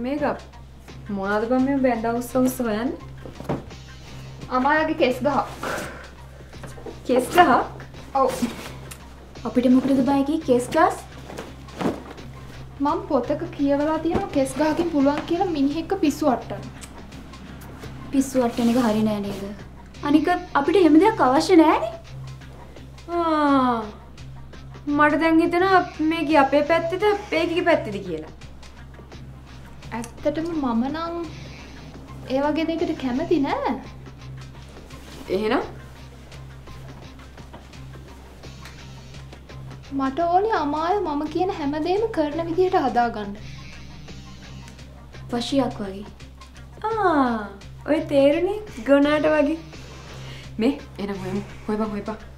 මේක මොනවාද බම් මේ බැඳ උස්ස හොයන්නේ? අමායාගේ කෙස් ගහක්. කෙස් ගහක්? ඔව්. අපිට මොකටද බය කී කෙස් ගස්? මම පොතක කියවලා තියෙනවා කෙස් ගහකින් පුළුවන් කියලා මිනිහෙක්ව පිස්සු වට්ටන්න. පිස්සු වට්ටන එක හරි නෑ නේද? අනික අපිට හැම දෙයක් අවශ්‍ය නෑනේ. මට දැන් හිතෙනවා මේකේ අපේ පැත්තේද මේකේ පැත්තේද කියලා. ඇත්තටම මම නම් ඒ වගේ දෙයකට කැමති නෑ. එහෙනම් මට ඕනේ අමාය මම කියන හැමදේම කරන විදිහට හදාගන්න. වශියක් වගේ. ඔය තේරුණේ ගොනාට වගේ. මේ එන හොයපන්.